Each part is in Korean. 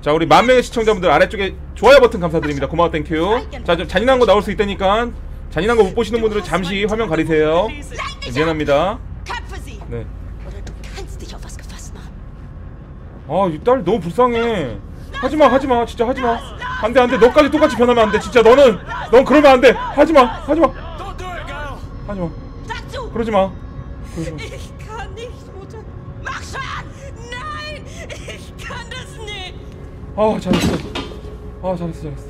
자, 우리 10,000명의 시청자분들 아래쪽에 좋아요 버튼 감사드립니다. 고마워, 땡큐. 자, 좀 잔인한 거 나올 수 있다니까 잔인한 거 못 보시는 분들은 잠시 화면 가리세요. 네, 미안합니다. 네. 아, 이 딸 너무 불쌍해. 하지마, 하지마, 진짜 하지마. 안돼, 안돼. 너까지 똑같이 변하면 안돼. 진짜 넌 그러면 안돼. 하지마, 하지마, 하지마. 그러지마. 아, 잘했어. 아, 잘했어, 잘했어.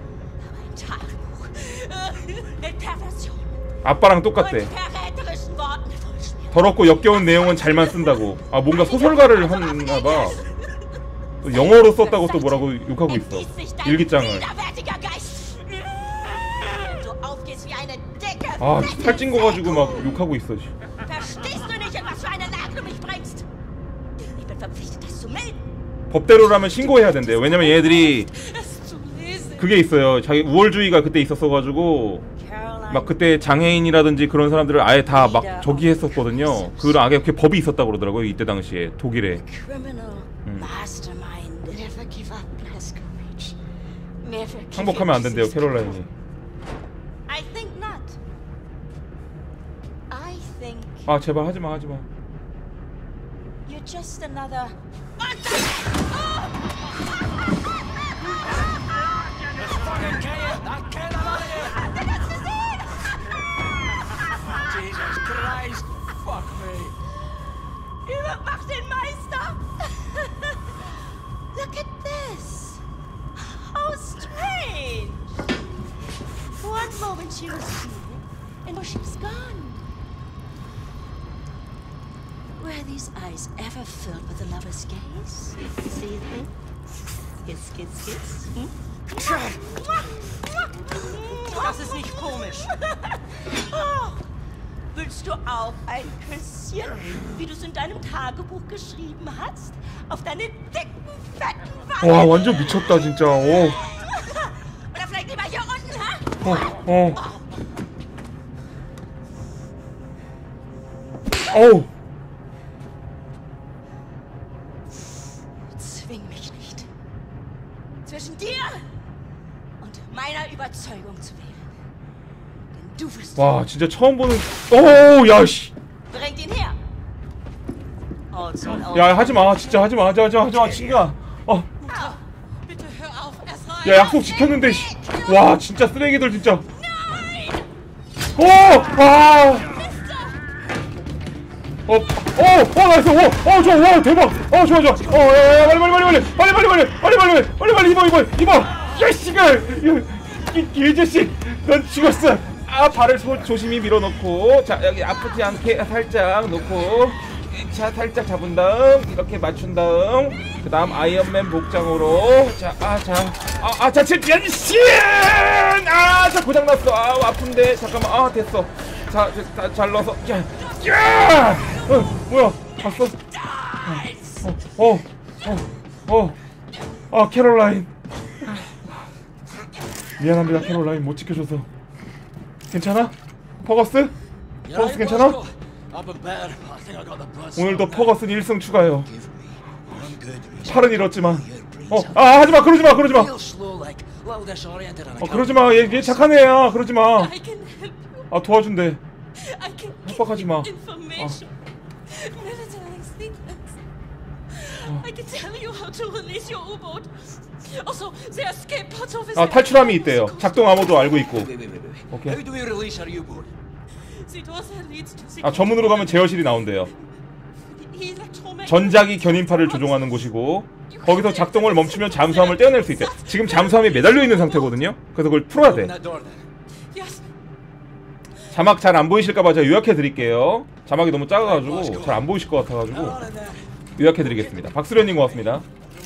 아빠랑 똑같대. 더럽고 역겨운 내용은 잘만 쓴다고. 아, 뭔가 소설가를 하나봐. 또 영어로 썼다고 또 뭐라고 욕하고 있어. 일기장을. 아, 살찐 거 가지고 막 욕하고 있어. 법대로라면 신고해야 된대요. 왜냐면 얘네들이 그게 있어요. 자기 우월주의가 그때 있었어가지고 막 그때 장애인이라든지 그런 사람들을 아예 다 막 저기 했었거든요. 그런 아예 그렇게 법이 있었다고 그러더라고요. 이때 당시에 독일에. 항복하면 안 된대요, 캐롤라인이. 아, 제발 하지마, 하지마. Jesus Christ! Fuck me! Ihr macht den Meister! Look at this! How strange! One moment she was here, and now she's gone. Were these eyes ever filled with a lover's gaze? See them? Kiss, kiss, kiss. Hm? Das ist nicht komisch. Oh. Willst du auch ein Küsschen, wie du es in deinem Tagebuch geschrieben hast? Auf deine dicken, fetten Wangen? 와, 완전 미쳤다, 진짜. 오. Oder vielleicht lieber hier unten, ha? 어우. Zwing mich nicht, zwischen dir und meiner Überzeugung zu wählen. Denn du wirst. 와, 진짜 처음 보는. 오, 야, 씨. Bringt ihn her. 야, 하지마, 진짜 하지마, 하지마, 친구야. Bitte hör auf, es reicht. 야, 약속 지켰는데, 씨. 와, 진짜 쓰레기들, 진짜. 오! 아! 나이스! 좋아, 와, 대박! 좋아, 야, 빨리, 입어! 야, 씨발! 이 자식! 넌 죽었어! 아, 발을 조심히 밀어넣고, 자, 여기 아프지 않게 살짝 놓고, 자, 살짝 잡은 다음, 이렇게 맞춘 다음, 그 다음 아이언맨 복장으로, 자, 자, 고장났어. 아픈데, 잠깐만, 됐어. 자, 잘 넣어서, 뭐야, 봤어? 캐롤라인. 미안합니다, 캐롤라인. 못 지켜줘서. 괜찮아? 퍼거스? 퍼거스 괜찮아? 오늘도 퍼거스는 1승 추가해요. 팔은 잃었지만. 하지마, 그러지마. 그러지마, 얘 착한 애야. 그러지마. 도와준대. 협박하지마. 탈출함이 있대요. 작동 암호도 알고 있고. 오케이. 저문으로 가면 제어실이 나온대요. 전자기 견인파를 조종하는 곳이고, 거기서 작동을 멈추면 잠수함을 떼어낼 수 있대. 지금 잠수함이 매달려 있는 상태거든요. 그래서 그걸 풀어야 돼. 자막 잘 안 보이실까봐 제가 요약해 드릴게요. 자막이 너무 작아가지고 잘 안 보이실 것 같아가지고 요약해 드리겠습니다. 박수련님 고맙습니다.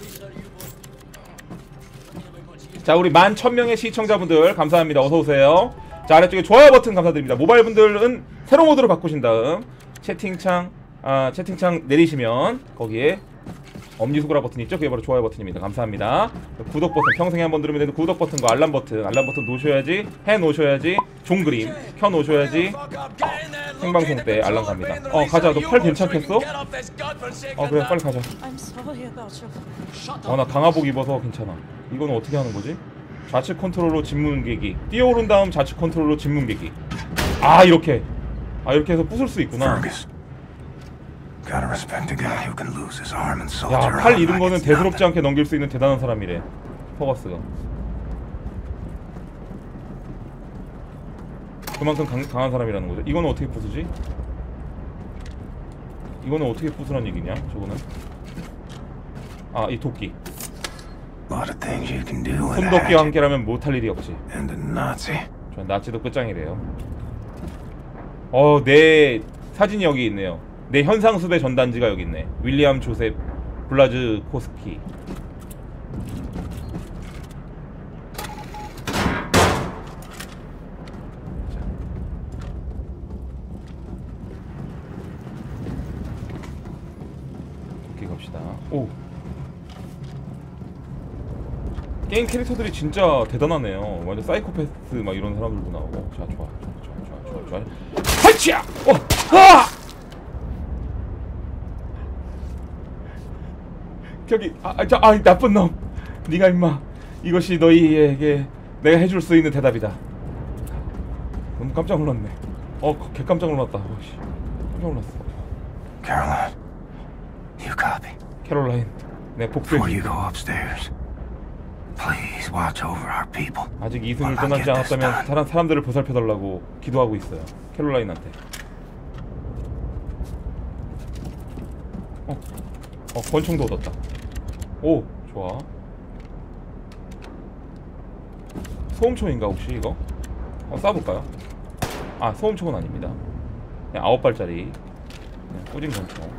자, 우리 11,000명의 시청자분들 감사합니다. 어서오세요. 자, 아래쪽에 좋아요 버튼 감사드립니다. 모바일 분들은 세로 모드로 바꾸신 다음 채팅창 내리시면 거기에 엄지손가락 버튼 있죠? 그게 바로 좋아요 버튼입니다. 감사합니다. 구독 버튼 평생에 한 번 누르면 되는 구독 버튼과 알람 버튼 놓으셔야지, 해 놓으셔야지, 종그림 켜 놓으셔야지. 생방송 때 알람 갑니다. 가자. 너 팔 괜찮겠어? 그래 빨리 가자. I'm sorry about your... 나 강화복 입어서 괜찮아. 이거는 어떻게 하는 거지? 좌측 컨트롤로 진문 깨기. 뛰어오른 다음 좌측 컨트롤로 진문 깨기. 이렇게. 이렇게 해서 부술 수 있구나. 야, 팔 잃은 거는 대수롭지 않게 넘길 수 있는 대단한 사람이래. 퍼거스가. 그만큼 강한 사람이라는 거죠. 이거는 어떻게 부수지? 이거는 어떻게 부수란 얘기냐? 저거는. 이 도끼. 손도끼와 함께라면 못할 일이 없지. 저 나치도 끝장이래요. 내 사진이 여기 있네요. 내 현상수배 전단지가 여기 있네. 윌리엄 조셉 블라즈 코스키. 도끼 갑시다. 게임 캐릭터들이 진짜 대단하네요. 완전 사이코패스 막 이런 사람들도 나오고. 자, 좋아. 하이치야! 저기, 나쁜 놈. 네가 임마. 이것이 너희에게 내가 해줄 수 있는 대답이다. 너무 깜짝 놀랐네. 개 깜짝 놀랐다. 깜짝 놀랐어. 캐롤라인, 내 복수해. 아직 이승을 떠나지 않았다면 사람들을 보살펴달라고 기도하고 있어요. 캐롤라인한테. 권총도 얻었다. 좋아. 소음총인가 혹시 이거? 쏴볼까요? 소음총은 아닙니다. 그냥 9발짜리 그냥 꾸진 권총.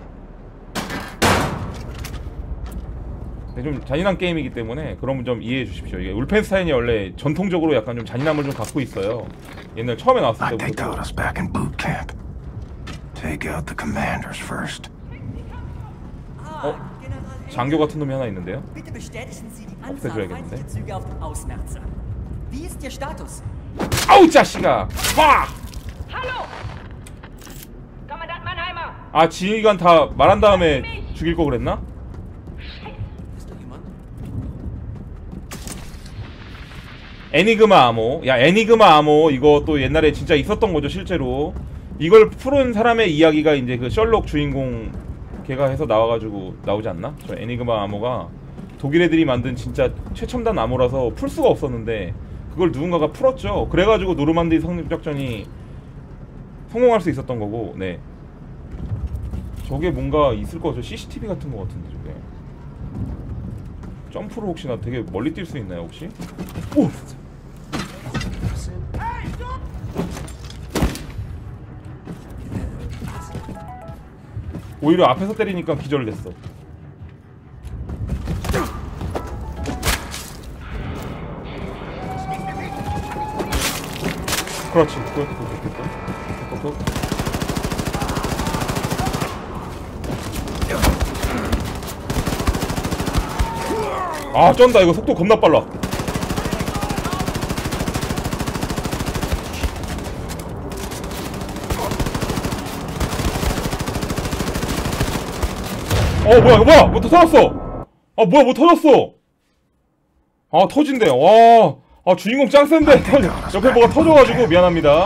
좀 잔인한 게임이기 때문에 그런 분 좀 이해해 주십시오. 이게 울펜스타인이 원래 전통적으로 약간 좀 잔인함을 좀 갖고 있어요. 옛날 처음에 나왔을 때부터. 장교 같은 놈이 하나 있는데요? 없애줘야겠는데? 아우 자식아! 지휘관 다 말한 다음에 죽일 거 그랬나? 애니그마 아모. 애니그마 아모 이거 또 옛날에 진짜 있었던 거죠 실제로. 이걸 푸른 사람의 이야기가 이제 그 셜록 주인공 걔가 해서 나와가지고 나오지 않나? 저 애니그마 아모가 독일 애들이 만든 진짜 최첨단 암호라서 풀 수가 없었는데 그걸 누군가가 풀었죠. 그래가지고 노르만디 상륙작전이 성공할 수 있었던 거고. 네. 저게 뭔가 있을 거죠. CCTV 같은 거 같은데 저게. 점프로 혹시나 되게 멀리 뛸 수 있나요 혹시? 오히려 앞에서 때리니까 기절됐어. 그렇지. 그렇게 됐다. 쩐다. 이거 속도 겁나 빨라. 뭐야 뭐 터졌어. 뭐야 뭐 터졌어. 터진대. 와 주인공 짱 센데 옆에 뭐가 터져가지고 미안합니다.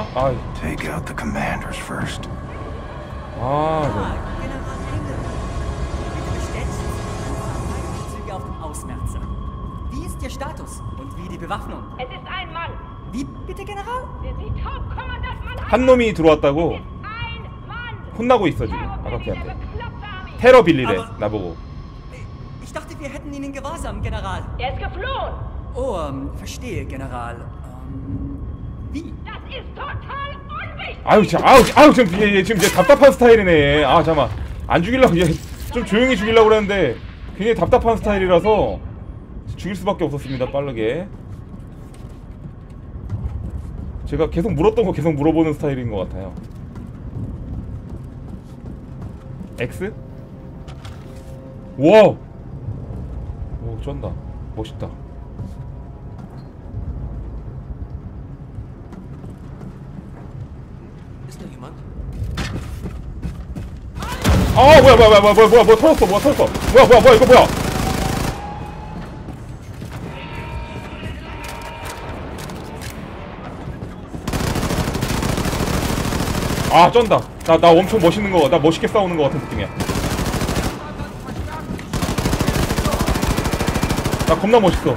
Wie ist Ihr Status und wie die Bewaffnung? Es ist ein Mann. Wie bitte, General? Der sieht Hauptkommandant 한 놈이 들어왔다고 ein Mann. 혼나고 있어 지금 아가키한테. 테러 빌리래 나보고. Ich dachte, wir hätten ihn in Gewahrsam, General. Er ist geflohen. Oh, verstehe, General. Wie? Das ist total unwichtig. 아유 지금 이제 답답한 스타일이네. 잠깐만 안 죽이려고 좀 조용히 죽이려고 그랬는데 굉장히 답답한 스타일이라서 죽일 수밖에 없었습니다. 빠르게. 제가 계속 물었던 거 계속 물어보는 스타일인 것 같아요. X? 와! 오 쩐다. 멋있다. Ist da jemand? 아 뭐야 터졌어 뭐야 이거 뭐야. 아 쩐다. 나 엄청 멋있는 거, 나 멋있게 싸우는 거 같은 느낌이야. 나 겁나 멋있어.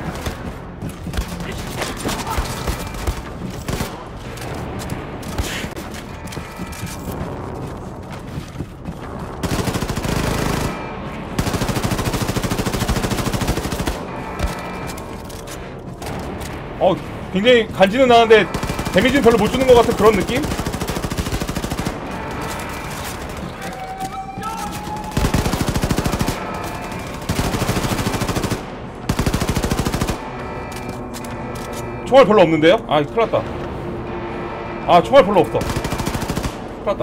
굉장히 간지는 나는데 데미지는 별로 못 주는 것 같은 그런 느낌? 총알 별로 없는데요? 아 큰일났다. 아 총알 별로 없어. 큰일났다.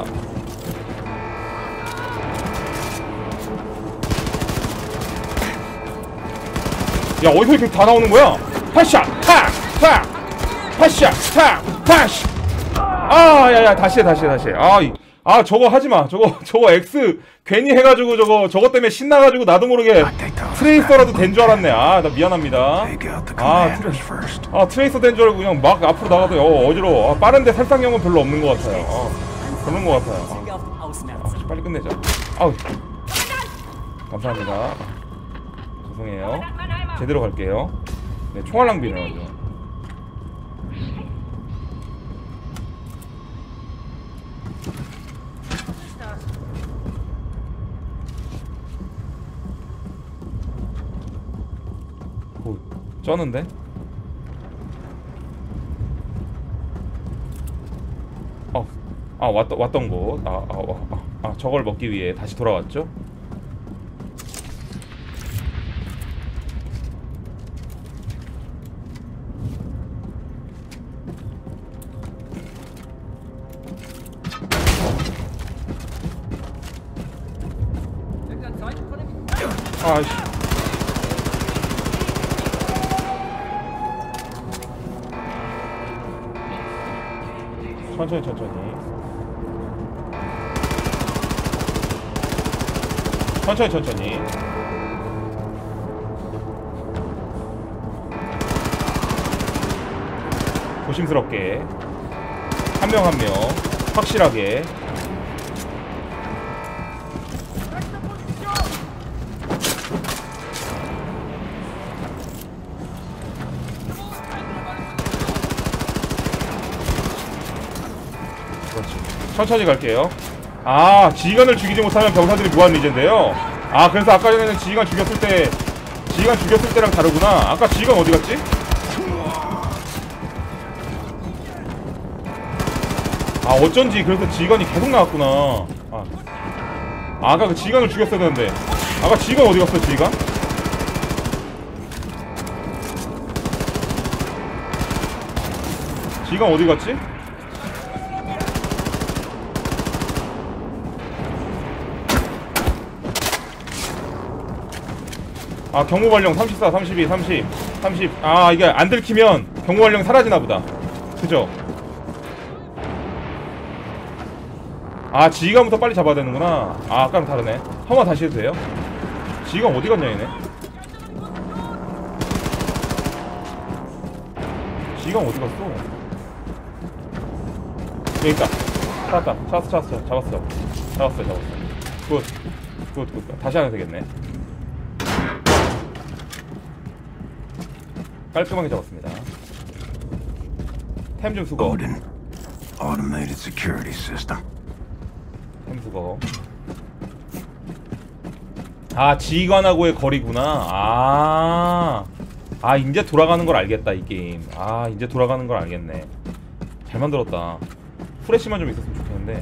야 어디서 이렇게 다 나오는 거야? 파샤! 타! 타! 파샤! 타! 파샤! 아 야야 다시 해. 아 저거 하지마. 저거 X 괜히 해가지고 저거 때문에 신나가지고 나도 모르게 트레이서라도 된 줄 알았네. 아 나 미안합니다. 트레이서 된 줄 알고 그냥 막 앞으로 나가도 어지러워. 빠른데 살상력은 별로 없는 것 같아요. 그런 것 같아요. 빨리 끝내자. 아우 감사합니다. 죄송해요. 제대로 갈게요. 네, 총알 낭비네요. 아주. 오, 쩌는데? 왔던 곳. 저걸 먹기 위해 다시 돌아왔죠? 아이씨. 천천히. 조심스럽게 한 명 확실하게. 천천히 갈게요. 지휘관을 죽이지 못하면 병사들이 무한 리젠데요. 그래서 아까 전에는 지휘관 죽였을 때랑 다르구나. 아까 지휘관 어디 갔지? 어쩐지 그래서 지휘관이 계속 나왔구나. 아까 그 지휘관을 죽였어야 되는데. 아까 지휘관 어디 갔어, 지휘관? 지휘관 어디 갔지? 경고 발령 34, 32, 30. 이게 안 들키면 경고 발령 사라지나 보다. 그죠? 지휘관부터 빨리 잡아야 되는구나. 아까랑 다르네. 한 번 다시 해도 돼요? 지휘관 어디 갔냐 얘네? 지휘관 어디 갔어? 여기 있다. 잡았어. 굿. 다시 하면 되겠네. 깔끔하게 잡았습니다. 템 좀 수거. Automated security system. 템 수거. 지휘관하고의 거리구나. 이제 돌아가는 걸 알겠다 이 게임. 이제 돌아가는 걸 알겠네. 잘 만들었다. 후레쉬만 좀 있었으면 좋겠는데.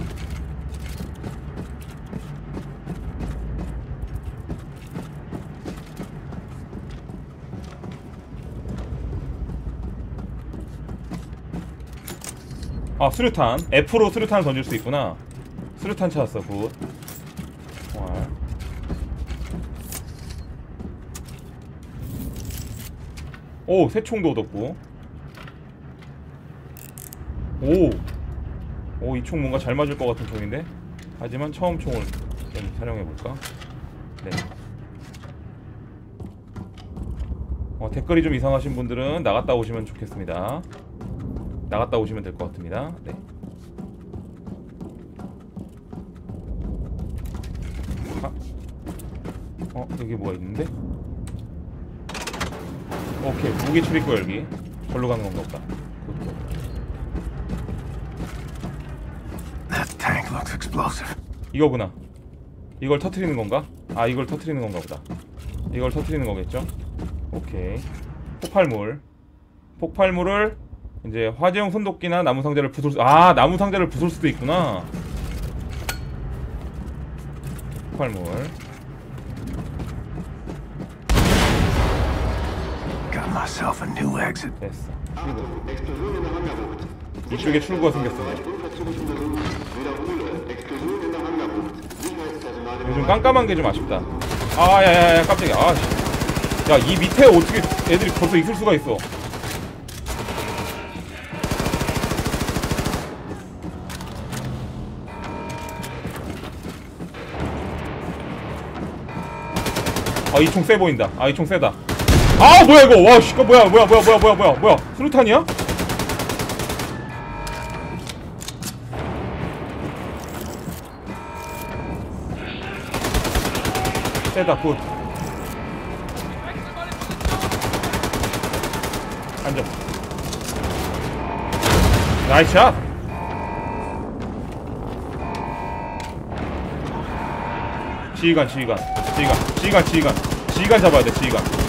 수류탄. F로 수류탄을 던질 수 있구나. 수류탄 찾았어. 굿. 오, 새 총도 얻었고. 이 총 뭔가 잘 맞을 것 같은 총인데. 하지만 처음 총을 좀 촬영해볼까? 네. 댓글이 좀 이상하신 분들은 나갔다 오시면 좋겠습니다. 나갔다 오시면 될 것 같습니다. 네. 여기 뭐가 있는데? 오케이, 무기 출입구 열기. 절로 가는 건가 보다. That tank looks explosive. 이거구나. 이걸 터트리는 건가? 아, 이걸 터트리는 건가 보다. 이걸 터트리는 거겠죠? 오케이. 폭발물. 폭발물을 이제 화재용 손도끼나 나무 상자를 부술 수, 나무 상자를 부술 수도 있구나. 폭발물. Got myself a new exit. 됐어. 출구. 이쪽에 출구가 생겼습니다. 요즘 깜깜한 게 좀 아쉽다. 야야야, 깜짝이야. 야, 이 밑에 어떻게 애들이 벌써 있을 수가 있어. 이 총 세 보인다. 이 총 세다. 뭐야 이거. 와, 씨, 뭐야. 수류탄이야? 세다. 굿. 앉아. 나이스 샷. 지휘관 잡아야 돼.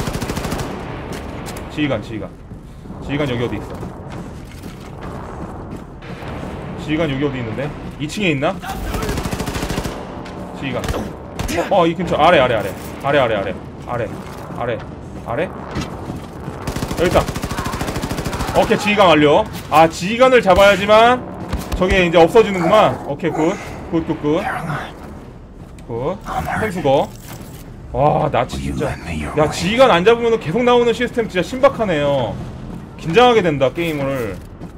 지휘관 여기 어디 있어? 지휘관 여기 어디 있는데? 2층에 있나? 지휘관. 이 근처. 아래. 여기 있다. 오케이, 지휘관 완료. 지휘관을 잡아야지만 저게 이제 없어지는구만. 오케이, 굿. 템수거. 나 진짜. 야, 지휘관 안 잡으면 계속 나오는 시스템 진짜 신박하네요. 긴장하게 된다, 게임을.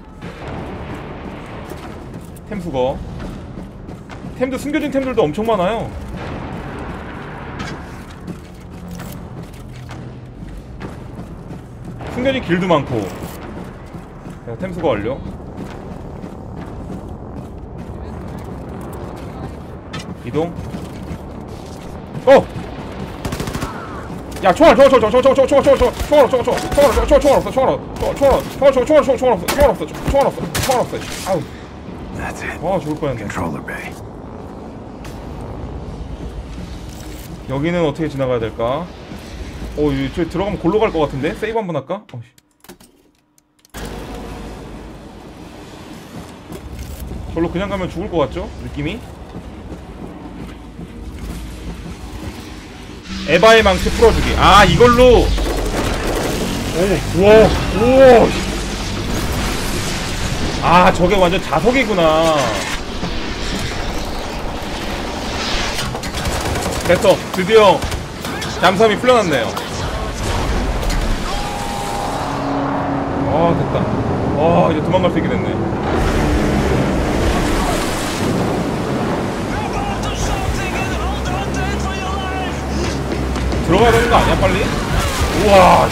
템수거. 템도 숨겨진 템들도 엄청 많아요. 숨겨진 길도 많고. 야, 템수거 완료. 이동. 야, 총알 없어. 아우. That's it. 죽을 뻔했네. Controller bay. 여기는 어떻게 지나가야 될까? 저기 들어가면 골로 갈 것 같은데? 세이브 한번 할까? 절로 그냥 가면 죽을 것 같죠? 느낌이? 에바의 망치 풀어주기. 이걸로. 우와. 저게 완전 자석이구나. 됐어. 드디어 잠수함이 풀려났네요. 됐다. 이제 도망갈 수 있게 됐네. 들어가야 되는 거 아니야, 빨리? 우와.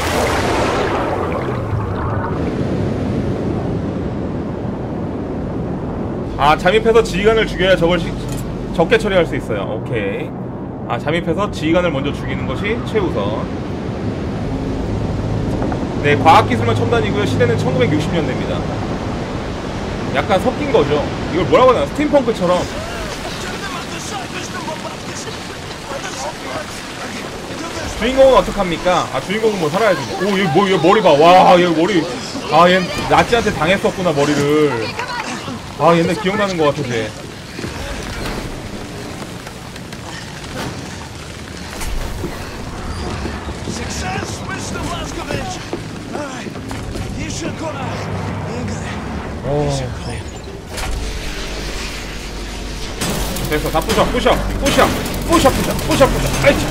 잠입해서 지휘관을 죽여야 저걸 적게 처리할 수 있어요. 오케이. 잠입해서 지휘관을 먼저 죽이는 것이 최우선. 네, 과학기술만 첨단이고요. 시대는 1960년대입니다. 약간 섞인 거죠. 이걸 뭐라고 하나? 스팀펑크처럼. 주인공은 어떡합니까? 주인공은 뭐 살아야지. 얘 머리 봐. 와, 얘 머리. 얘 나치한테 당했었구나, 머리를. 옛날 기억나는 것 같아, 쟤. Success, Mr. Blazkowicz! You should go out. 됐어. 다 부셔. 아이치.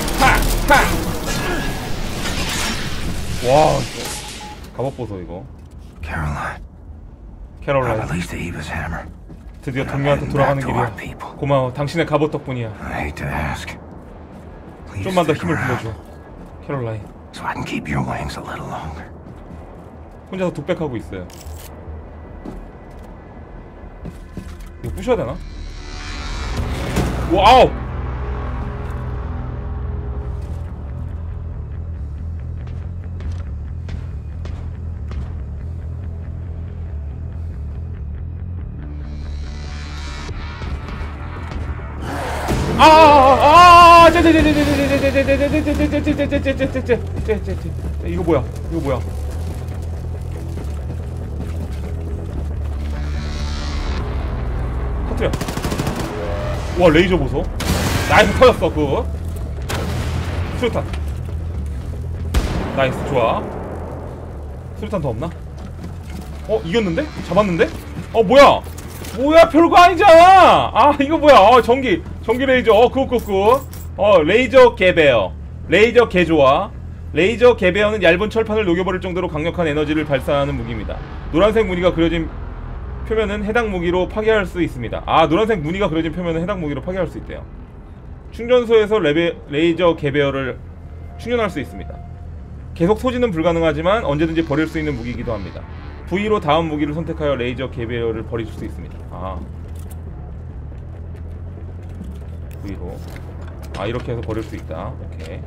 와, 갑옷 보소 이거. Caroline. 캐롤라인. Release the Eva's hammer. 드디어 동료한테 돌아가는 길이야. 고마워. 당신의 갑옷 덕분이야. I hate to ask. Please 좀만 더 stick 힘을 around 빌려줘. 캐롤라인. so I can keep your wings a little longer. 혼자서 독백하고 있어요. 이거 부셔야 되나? 와우! 이거 뭐야? 이거 뭐야? 터뜨려. 와, 레이저 보소. 나이스, 터졌어. 그 수류탄. 나이스, 좋아. 수류탄 더 없나? 이겼는데? 잡았는데? 뭐야? 뭐야, 별거 아니잖아. 이거 뭐야? 전기 레이저. 그거. 레이저 개베어. 레이저 개 좋아. 레이저 개베어는 얇은 철판을 녹여버릴 정도로 강력한 에너지를 발산하는 무기입니다. 노란색 무늬가 그려진 표면은 해당 무기로 파괴할 수 있습니다. 노란색 무늬가 그려진 표면은 해당 무기로 파괴할 수 있대요. 충전소에서 레이저 개베어를 충전할 수 있습니다. 계속 소진은 불가능하지만 언제든지 버릴 수 있는 무기이기도 합니다. V로 다음 무기를 선택하여 레이저 개베어를 버릴 수 있습니다. V로. 이렇게 해서 버릴 수 있다. 오케이.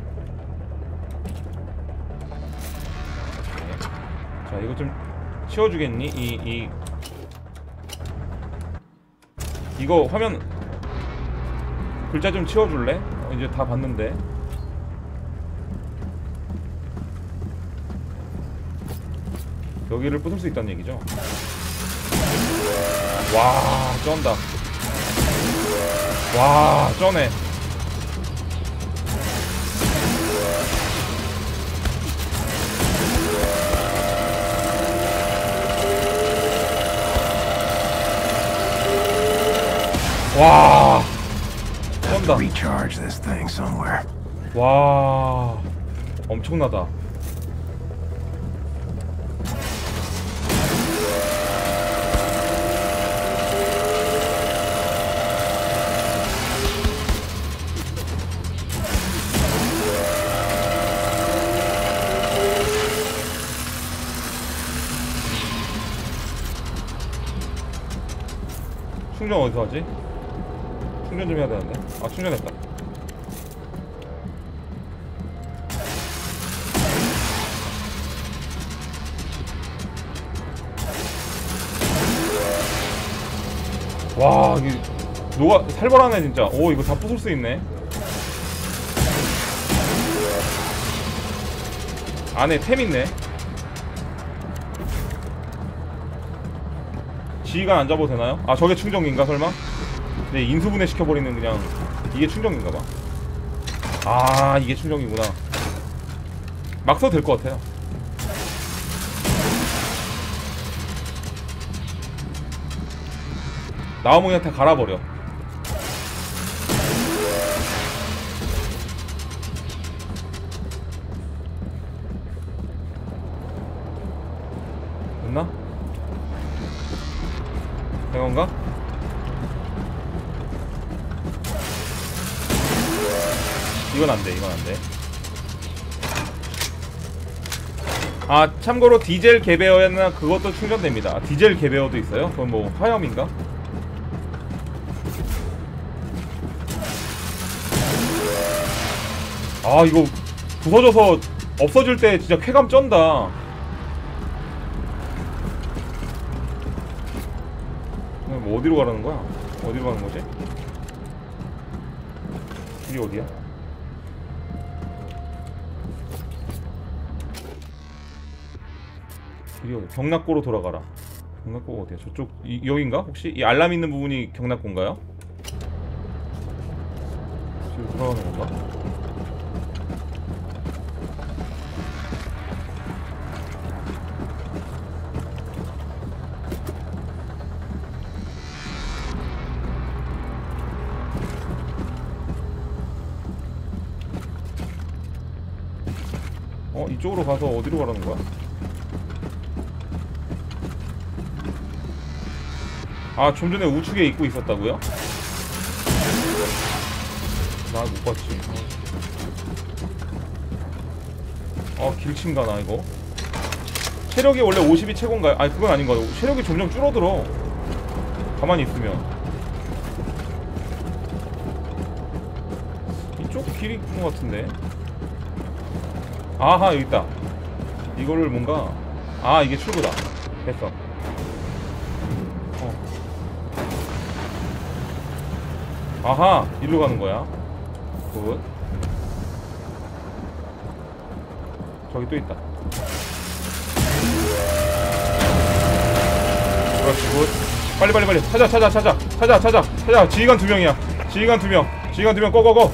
자, 이거 좀 치워주겠니? 이거 화면 글자 좀 치워줄래? 이제 다 봤는데. 여기를 부술 수 있다는 얘기죠. 와, 쩐다. 와, 쩌네. 와, 쩐다. Recharge this thing somewhere. 와, 엄청나다. 충전 어디서 하지? 충전 좀 해야 되는데. 충전했다. 와, 이게 살벌하네 진짜. 이거 다 부술 수 있네. 안에 템 있네. 지휘관 안 잡아도 되나요? 저게 충전기인가 설마? 네, 인수분해 시켜버리는 그냥 이게 충전기인가봐. 이게 충전기구나. 막 써도 될 것 같아요. 나오면 그냥 다 갈아버려. 됐나? 된 건가? 이건 안 돼, 이건 안 돼. 참고로 디젤 개베어나 그것도 충전됩니다. 디젤 개베어도 있어요? 그건 뭐 화염인가? 이거 부서져서 없어질 때 진짜 쾌감 쩐다. 뭐 어디로 가라는 거야? 어디로 가는 거지? 길이 어디야? 길이 어디? 경락고로 돌아가라. 경락고가 어디야? 저쪽 여긴가? 혹시 이 알람 있는 부분이 경락고인가요? 지금 돌아가는 건가? 이쪽으로 가서 어디로 가라는 거야? 아, 좀 전에 우측에 입고 있었다고요? 나 못 봤지. 길친가나 이거? 체력이 원래 50이 최고인가요? 아니, 그건 아닌 거 같아요. 체력이 점점 줄어들어. 가만히 있으면. 이쪽 길이 것 같은데. 아하, 여기 있다. 이거를 뭔가, 아, 이게 출구다. 됐어. 아하, 일로 가는 거야. 굿. 저기 또 있다. 그렇지, 굿. 빨리 찾아. 지휘관 2명이야. 지휘관 2명 고고고.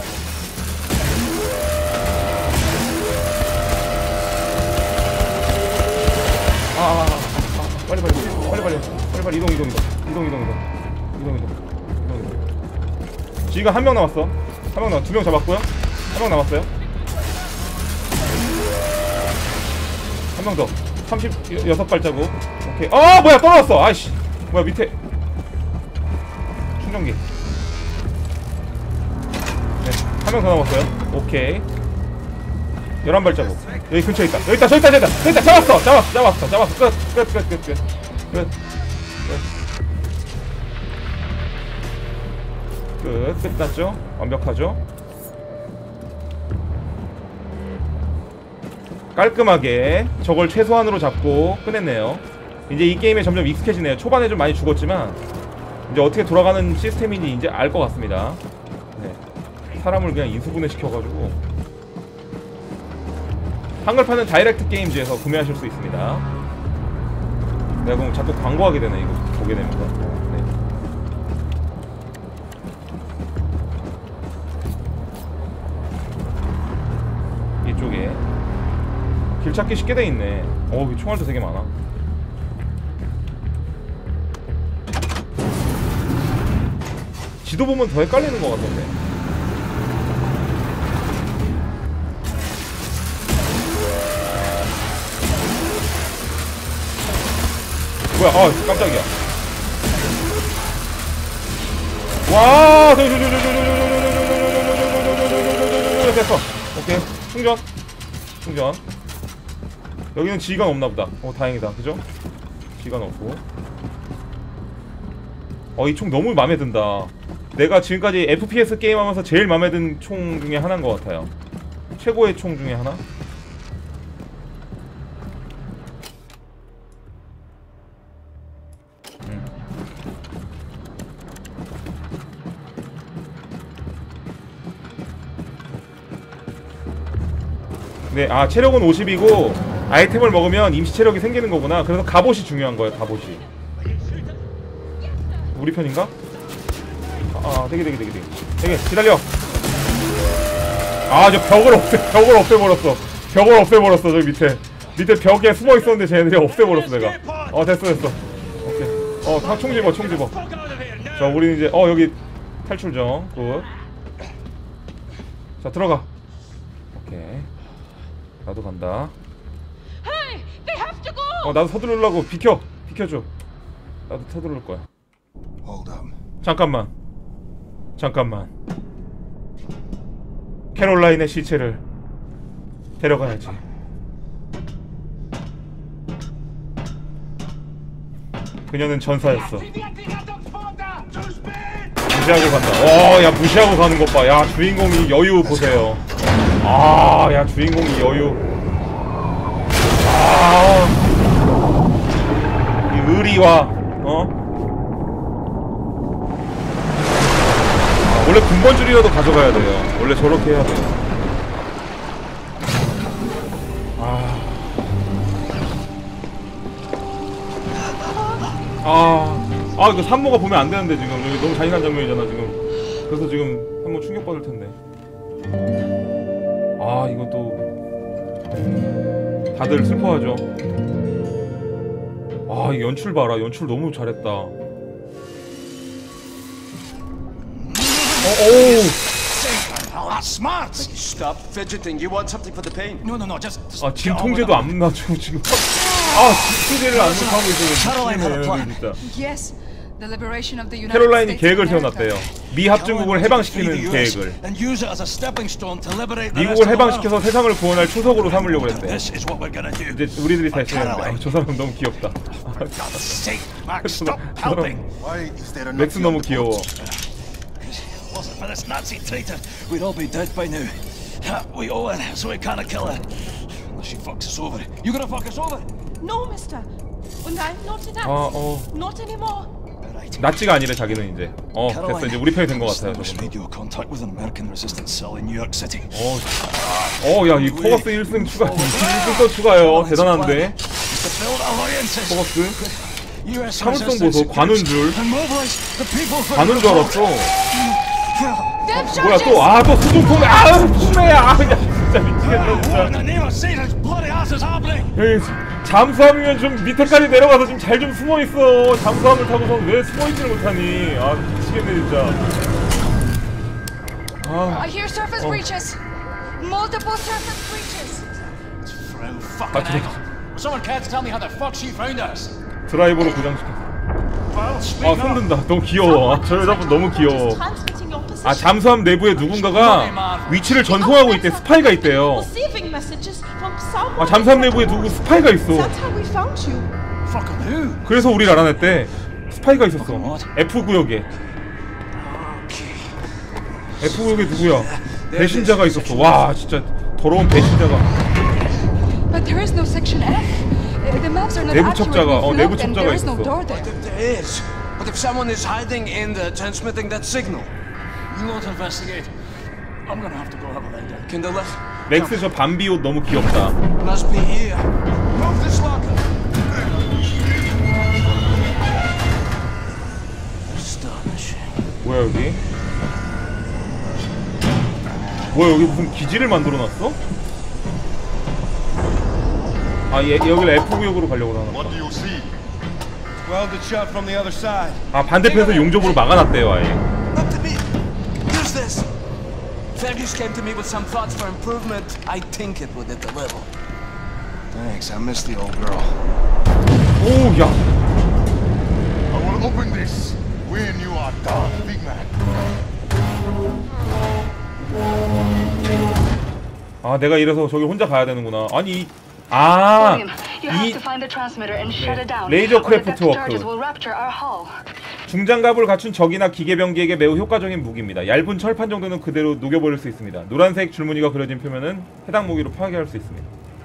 빨리 이동. 지휘관 1명 남았어. 2명 잡았고요. 1명 남았어요. 1명 더. 36발자국. 오케이. 뭐야, 떨어졌어. 아이씨. 뭐야, 밑에 충전기. 네, 1명 더 남았어요. 오케이. 11발자국. 여기 근처에 있다. 저기 있다. 잡았어. 끝났죠? 완벽하죠? 깔끔하게 저걸 최소한으로 잡고 끝냈네요. 이제 이 게임에 점점 익숙해지네요. 초반에 좀 많이 죽었지만 이제 어떻게 돌아가는 시스템인지 이제 알 것 같습니다. 네. 사람을 그냥 인수분해 시켜가지고 한글판은 다이렉트 게임즈에서 구매하실 수 있습니다. 내가 그럼 자꾸 광고하게 되네, 이거 보게 되면서. 네. 이쪽에 길 찾기 쉽게 돼 있네. 총알도 되게 많아. 지도 보면 더 헷갈리는 것 같던데. 뭐야? 깜짝이야. 와, 됐어. 오케이. 충전. 여기는 지휘관 없나 보다. 다행이다. 그죠? 지휘관 없고. 이 총 너무 마음에 든다. 내가 지금까지 FPS 게임 하면서 제일 마음에 든 총 중에 하나인 것 같아요. 최고의 총 중에 하나? 네, 체력은 50이고 아이템을 먹으면 임시 체력이 생기는 거구나. 그래서 갑옷이 중요한 거예요. 갑옷이. 우리 편인가? 되게 기다려. 저 벽을 없애버렸어. 저기 밑에 벽에 숨어 있었는데 쟤네들이 없애버렸어. 내가. 됐어. 오케이. 총 집어. 자, 우리는 이제 여기 탈출정. 굿. 자, 들어가. 오케이. 나도 간다. Hey, they have to go. 나도 서두르려고. 비켜줘. 나도 서두를 거야. Hold up. 잠깐만. 캐롤라인의 시체를 데려가야지. 그녀는 전사였어. 무시하고 간다. 야, 무시하고 가는 것 봐. 야, 주인공이 여유 보세요. 야, 주인공이 여유. 이 의리와 원래 군번줄이라도 가져가야 돼요. 원래 저렇게 해야 돼요. 이거 산모가 보면 안 되는데 지금 여기 너무 잔인한 장면이잖아 지금. 그래서 지금 산모 충격받을 텐데. 이것도 다들 슬퍼하죠. 이 연출 봐라. 연출 너무 잘했다. Oh, that's smart. Stop fidgeting. You want something for the pain? No, just. 진통제도 안 맞추고 지금. 진통제를 안 하고 있어요. Caroline had a 진짜. plan. Yes, The liberation of the United 캐롤라인이 States 계획을 of America. 세워놨대요. 미 합중국을 해방시키는 계획을. And use it as a stepping stone to liberate the rest 미국을 of the 해방시켜서 world. 세상을 구원할 초석으로 삼으려고 했대. This is what we're gonna do. 이제 우리들이 다 했으면 저 사람 너무 귀엽다. For God's sake, Max, stop 저 사람 helping. Why is there a 맥스 너무 귀여워. Wasn't for this Nazi traitor, we'd all be dead by now. We owe her, so we can't kill her. Unless she fucks us over. You gonna fuck us over? No, mister. Oh, no, not enough. Not anymore. Right. 나치가 아니래 자기는 이제. 됐어 이제 우리 편이 된 것 같아요. Established radio contact with an American resistance cell in New York City. 야 이 포거스 1승 추가, 1승 또 추가요. 대단한데. To build alliances. 포거스. US 참을성 resistance 보소. 관운 줄. and mobilize the people for 관운 줄 알았어. Depth 뭐야 charges! 또 수중포매. 포매야. 야 진짜 미치겠다 What in 진짜. the name of Satan's bloody ass is happening? 에이, 잠수함이면 좀 밑에까지 내려가서 좀 잘 좀 숨어 있어. 잠수함을 타고선 왜 숨어 있지를 못하니? 아 미치겠네 진짜. I hear surface breaches. Multiple surface breaches. Frau fucking Ah, heck. Someone care to tell me how the fuck she found us? 드라이버로 고장시켰어. Well, speak up. 손든다. 너무 귀여워. 저 여자분 너무 귀여워. Transmitting your position. 아 잠수함 내부에 누군가가 위치를 전송하고 있대. 스파이가 있대요. Receiving messages from someone. 아 잠수함 내부에 누구 스파이가 있어. That's how we found you. Fucking who? 그래서 우리를 알아냈대. 스파이가 있었어. F 구역에. F 구역에 누구야? 배신자가 있었어. 와 진짜 더러운 배신자가. But there is no section F. The maps are not 내부 accurate. 첩자가, We've 내부 looked and 첩자가 there is no 있었어. door there. There is. But if someone is hiding in the transmitting that signal, You want to investigate? I'm gonna have to go have a lie down. can the left 맥스 저 밤비 옷 너무 귀엽다. must be here. Move this locker. Astonishing. 뭐야 여기? 뭐야 여기 무슨 기지를 만들어놨어? 아 여기를 F 구역으로 가려고 하나? What do you see? Welded shut from the other side. 아 반대편에서 용접으로 막아놨대요 아예. Not to be. Use this. Fergus came to me with some thoughts for improvement. I think it would deliver. Thanks, I miss the old girl. 오 야. I will open this when you are done, big man. 아 내가 이래서 저기 혼자 가야 되는구나. 아니 William, you have 이 to find the transmitter and shut it down. 레이저 or the 크래프트 depth 워크. charges will rupture our hull. 중장갑을 갖춘 적이나 기계병기에게 매우 효과적인 무기입니다. 얇은 철판 정도는 그대로 녹여버릴 수 있습니다. 노란색 줄무늬가 그려진 표면은 해당 무기로 파괴할 수 있습니다.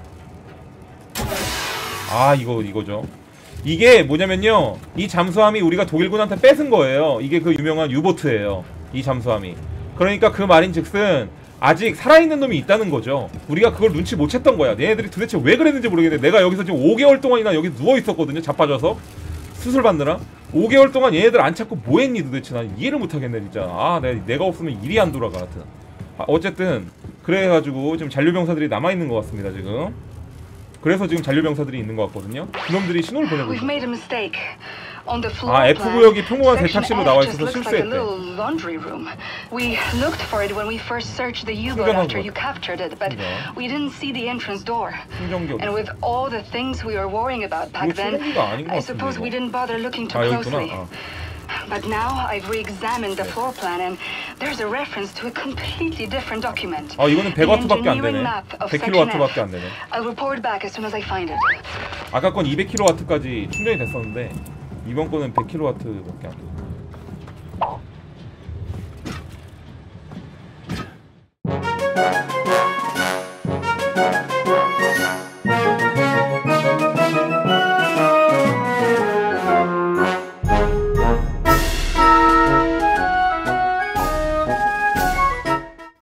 아 이거죠. 이게 뭐냐면요, 이 잠수함이 우리가 독일군한테 뺏은 거예요. 이게 그 유명한 유보트예요, 이 잠수함이. 그러니까 그 말인즉슨 아직 살아있는 놈이 있다는 거죠. 우리가 그걸 눈치 못 챘던 거야. 얘네들이 도대체 왜 그랬는지 모르겠는데, 내가 여기서 지금 5개월 동안이나 여기 누워있었거든요, 자빠져서 수술 받느라. 5개월 동안 얘네들 안 찾고 뭐 했니 도대체. 난 이해를 못 하겠네 진짜. 아 내가 없으면 일이 안 돌아가. 하여튼 어쨌든 그래가지고 지금 잔류병사들이 남아있는 것 같습니다 지금. 그래서 지금 잔류병사들이 있는 것 같거든요. 그놈들이 신호를 보내고 We've 있어요. made a mistake. On the floor 아, F plan, 구역이 평범한 section 세탁실로 F 나와 just 있어서 looks like a 실수했대. little laundry room. We looked for it when we first searched the U-boat 충전한 after 것 you captured it, but 그죠. we didn't see the entrance door. 충전기 어디 And with all the things we were worrying about back 이거 then, 충전기가 아닌 것 I 같은데, suppose we 이거. didn't bother looking too 아 여기 있구나. closely. But now I've re-examined the floor plan and there's a reference to a completely different document. 아 이거는 100W밖에 안 되네. The engineering map of 100kW밖에 section 안 되네. F. I'll report back as soon as I find it. 아까 건 200kW까지 충전이 됐었는데 이번 거는 100kW밖에 안 돼.